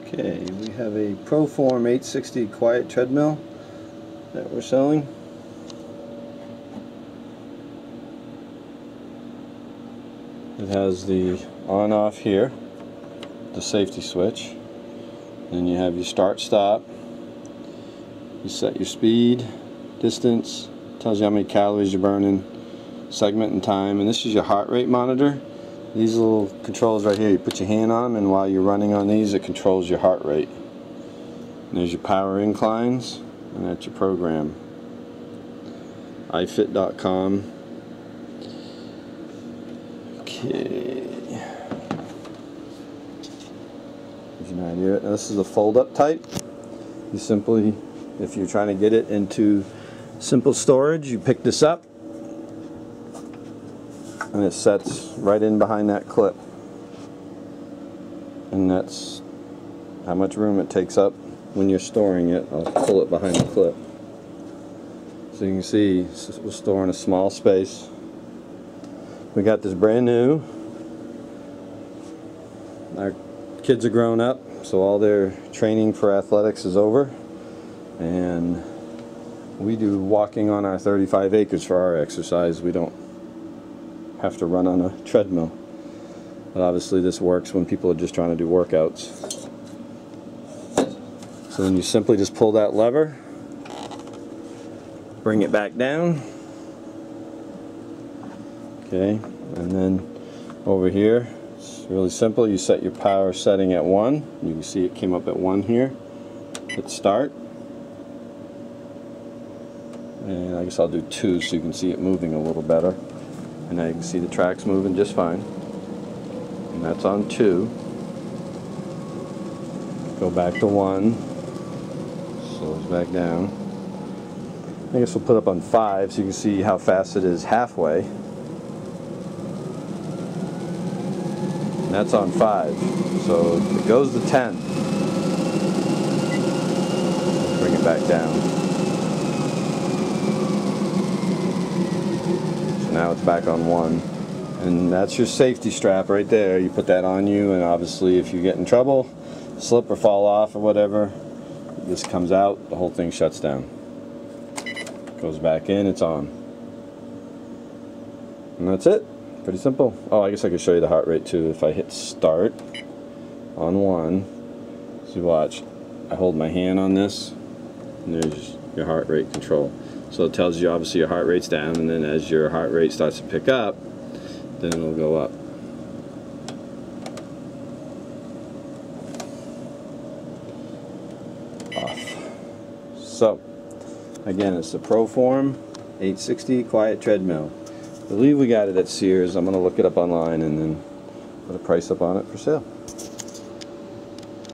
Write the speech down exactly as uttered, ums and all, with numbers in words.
Okay, we have a ProForm eight sixty quiet treadmill that we're selling. It has the on-off here, the safety switch. Then you have your start-stop. You set your speed, distance, tells you how many calories you're burning, segment and time, and this is your heart rate monitor. These little controls right here, you put your hand on them, and while you're running on these, it controls your heart rate. And there's your power inclines, and that's your program. i fit dot com. Okay. Gives you an idea. Now, this is a fold-up type. You simply, if you're trying to get it into simple storage, you pick this up, and it sets right in behind that clip, and that's how much room it takes up when you're storing it. I'll pull it behind the clip so you can see we're storing a small space. We got this brand new. Our kids are grown up, so all their training for athletics is over, and we do walking on our thirty-five acres for our exercise. We don't have to run on a treadmill, but obviously this works when people are just trying to do workouts. So then you simply just pull that lever, bring it back down, okay, and then over here it's really simple. You set your power setting at one. You can see it came up at one here. Hit start, and I guess I'll do two so you can see it moving a little better. And now you can see the tracks moving just fine. And that's on two. Go back to one. Slows back down. I guess we'll put up on five so you can see how fast it is halfway. And that's on five. So it goes to ten. Bring it back down. Now it's back on one, and that's your safety strap right there. You put that on you, and obviously if you get in trouble, slip or fall off or whatever, this comes out, the whole thing shuts down. Goes back in, it's on. And that's it. Pretty simple. Oh, I guess I could show you the heart rate too. If I hit start on one, so watch, I hold my hand on this, and there's your heart rate control. So it tells you obviously your heart rate's down, and then as your heart rate starts to pick up, then it'll go up. Off. So, again, it's the ProForm eight sixty quiet treadmill. I believe we got it at Sears. I'm going to look it up online and then put a price up on it for sale.